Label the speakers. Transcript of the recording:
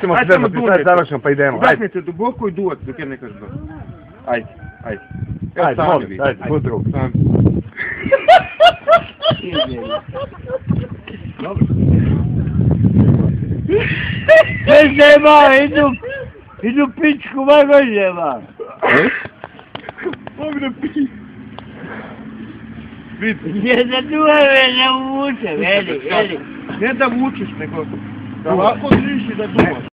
Speaker 1: ćemo se sad završeno pa idemo.
Speaker 2: Udahnite duboko i duvate dok ja ne kažem dobro. Ajde.
Speaker 1: Ajde, molim, ajde, bud ruku.
Speaker 3: Bez nema, idu pičku magoljeva.
Speaker 2: Mogu da pijem.
Speaker 3: Jedna duhove ne uvuče, veli.
Speaker 2: Ne da vučeš, nego da ovako držiš i da duvaš.